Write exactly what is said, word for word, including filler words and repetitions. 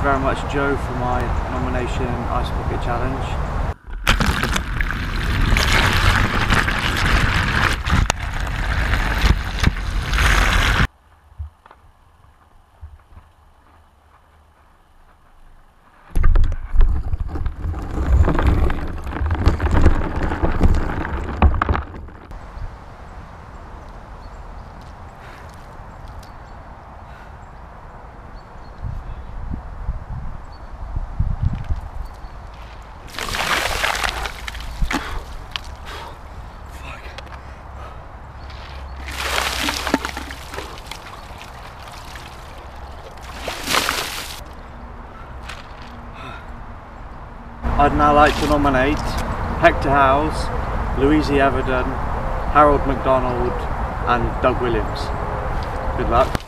very much, Joe, for my nomination Ice Bucket Challenge. I'd now like to nominate Hector Howes, Louise Everton, Harold McDonald and Doug Williams. Good luck.